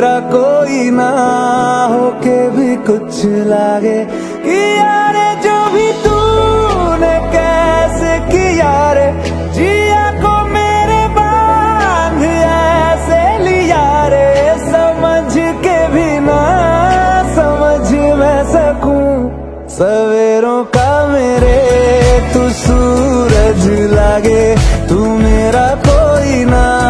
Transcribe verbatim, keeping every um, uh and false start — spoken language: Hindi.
मेरा कोई ना होके भी कुछ लागे कि यारे जो भी तूने कैसे किया रे, जिया को मेरे बांध ऐसे लिया रे, समझ के भी ना समझ मैं सकूं सवेरों का मेरे तू सूरज लागे, तू मेरा कोई ना